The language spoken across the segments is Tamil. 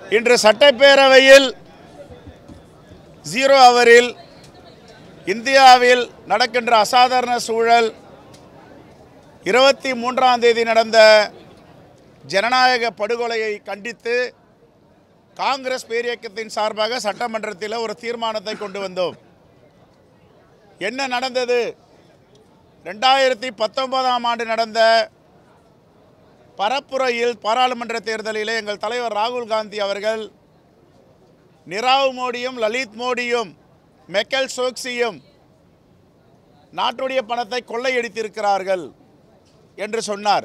இன்று சட்டப்பேரவையில் 0 ஹவரில் இந்தியாவில் நடக்கின்ற அசாதாரண சூழல் 23ஆம் தேதி நடந்த ஜனநாயக படுகொலையை கண்டித்து காங்கிரஸ் பேரியக்கத்தின் சார்பாக சட்டமன்றத்தில் ஒரு தீர்மானத்தை கொண்டு வந்தோம். என்ன நடந்தது? 2019ஆம் ஆண்டு நடந்த பரப்புரையில் பாராளுமன்ற தேர்தலிலே எங்கள் தலைவர் ராகுல் காந்தி அவர்கள் நிராவ் மோடியும் லலித் மோடியும் மெக்கல் சோக்சியும் நாட்டுடைய பணத்தை கொள்ளையடித்திருக்கிறார்கள் என்று சொன்னார்.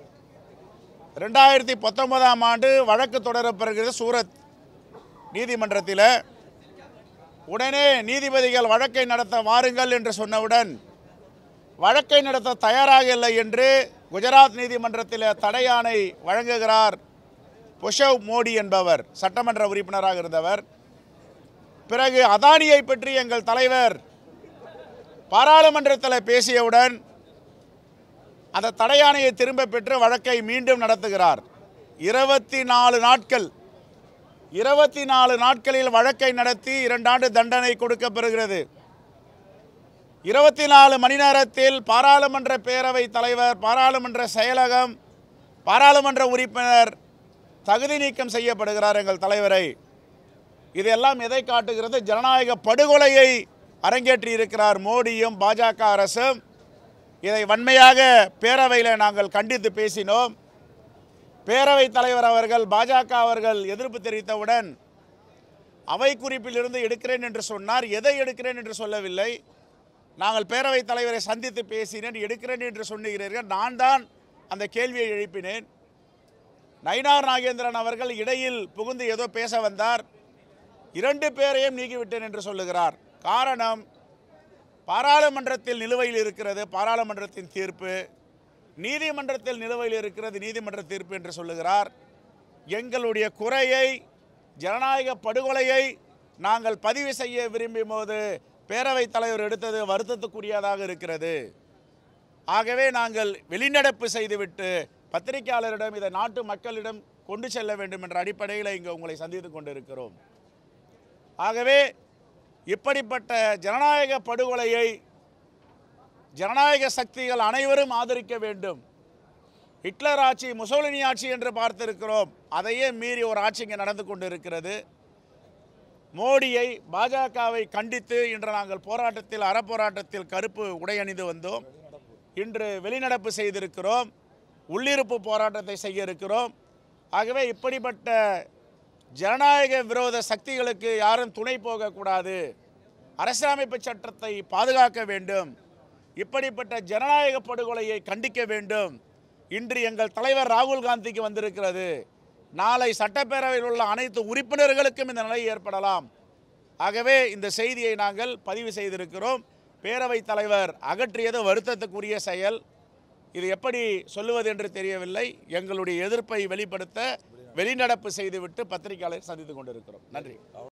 2019ஆம் ஆண்டு வழக்கு தொடரப்பெறுகிறது சூரத் நீதிமன்றத்தில். உடனே நீதிபதிகள் வழக்கை நடத்த வாருங்கள் என்று சொன்னவுடன் வழக்கை நடத்த தயாராக இல்லை என்று குஜராத் நீதிமன்றத்தில் தடையாணை வழங்குகிறார் புஷவ் மோடி என்பவர், சட்டமன்ற உறுப்பினராக இருந்தவர். பிறகு அதானியை பற்றி எங்கள் தலைவர் பாராளுமன்றத்தில் பேசியவுடன் அந்த தடையாணையை திரும்ப பெற்று வழக்கை மீண்டும் நடத்துகிறார். 24 நாட்களில் வழக்கை நடத்தி 2 ஆண்டு தண்டனை கொடுக்கப்பெறுகிறது. 24 மணி நேரத்தில் பாராளுமன்ற பேரவைத் தலைவர், பாராளுமன்ற செயலகம், பாராளுமன்ற உறுப்பினர் தகுதி நீக்கம் செய்யப்படுகிறார் எங்கள் தலைவரை. இதெல்லாம் எதை காட்டுகிறது? ஜனநாயக படுகொலையை அரங்கேற்றி இருக்கிறார் மோடியும் பாஜக அரசும். இதை வன்மையாக பேரவையில் நாங்கள் கண்டித்து பேசினோம். பேரவைத் தலைவர் அவர்கள், பாஜக அவர்கள் எதிர்ப்பு தெரிவித்தவுடன் அவை குறிப்பிலிருந்து எடுக்கிறேன் என்று சொன்னார். எதை எடுக்கிறேன் என்று சொல்லவில்லை. நாங்கள் பேரவைத் தலைவரை சந்தித்து பேசினேன். எடுக்கிறேன் என்று சொன்னீர்கள். நான் தான் அந்த கேள்வியை எழுப்பினேன். நயினார் நாகேந்திரன் அவர்கள் இடையில் புகுந்து ஏதோ பேச வந்தார். 2 பேரையும் நீக்கிவிட்டேன் என்று சொல்லுகிறார். காரணம், பாராளுமன்றத்தில் நிலுவையில் இருக்கிறது பாராளுமன்றத்தின் தீர்ப்பு, நீதிமன்றத்தில் நிலுவையில் இருக்கிறது நீதிமன்ற தீர்ப்பு என்று சொல்லுகிறார். எங்களுடைய குறையை, ஜனநாயக படுகொலையை நாங்கள் பதிவு செய்ய விரும்பிய போது பேரவைத் தலைவர் எடுத்தது வருத்தத்துக்குரியதாக இருக்கிறது. ஆகவே நாங்கள் வெளிநடப்பு செய்துவிட்டு பத்திரிகையாளரிடம் இதை நாட்டு மக்களிடம் கொண்டு செல்ல வேண்டும் என்ற அடிப்படையில் இங்கு உங்களை சந்தித்து கொண்டிருக்கிறோம். ஆகவே இப்படிப்பட்ட ஜனநாயக படுகொலையை ஜனநாயக சக்திகள் அனைவரும் ஆதரிக்க வேண்டும். ஹிட்லர் ஆட்சி, முசோலினி ஆட்சி என்று பார்த்திருக்கிறோம். அதையே மீறி ஒரு ஆட்சி இங்கே நடந்து கொண்டிருக்கிறது. மோடியை, பாஜகவை கண்டித்து இன்று நாங்கள் போராட்டத்தில், அறப்போராட்டத்தில் கருப்பு உடை அணிந்து வந்தோம். இன்று வெளிநடப்பு செய்திருக்கிறோம். உள்ளிருப்பு போராட்டத்தை செய்ய இருக்கிறோம். ஆகவே இப்படிப்பட்ட ஜனநாயக விரோத சக்திகளுக்கு யாரும் துணை போகக்கூடாது. அரசியலமைப்பு சட்டத்தை பாதுகாக்க வேண்டும். இப்படிப்பட்ட ஜனநாயக படுகொலையை கண்டிக்க வேண்டும். இன்று எங்கள் தலைவர் ராகுல் காந்திக்கு வந்திருக்கிறது. நாளை சட்டப்பேரவையில் உள்ள அனைத்து உறுப்பினர்களுக்கும் இந்த நிலை ஏற்படலாம். ஆகவே இந்த செய்தியை நாங்கள் பதிவு செய்திருக்கிறோம். பேரவைத் தலைவர் அகற்றியது வருத்தத்துக்குரிய செயல். இது எப்படி சொல்லுவது என்று தெரியவில்லை. எங்களுடைய எதிர்ப்பை வெளிப்படுத்த வெளிநடப்பு செய்துவிட்டு பத்திரிகையாளரை சந்தித்துக் கொண்டிருக்கிறோம். நன்றி.